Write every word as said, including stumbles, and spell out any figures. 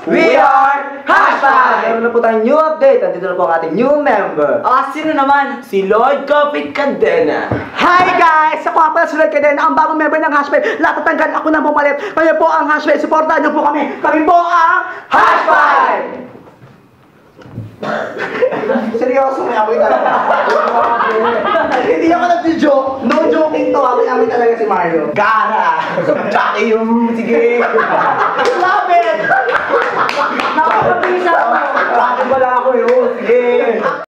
We are HASHT five! Meron na po tayong new update. Nandito na po ang ating new member. Ah, sino naman? Si Lloyd Cafe Cadena. Hi guys! Ako nga pala si Lloyd Cadena, ang bagong member ng HASHT five. Lahat tatanggal ako na pumalit. Kaya po ang HASHT five, supportahan niyo po kami. Kami po ang HASHT five! Seryoso, may amoy talaga. Hindi ako nag-joke. No joking to. Amoy talaga si Marlou. Gara! Jhay yung... Sige! Love it! Nakakapisa ako. Bakit wala ako yun? Sige!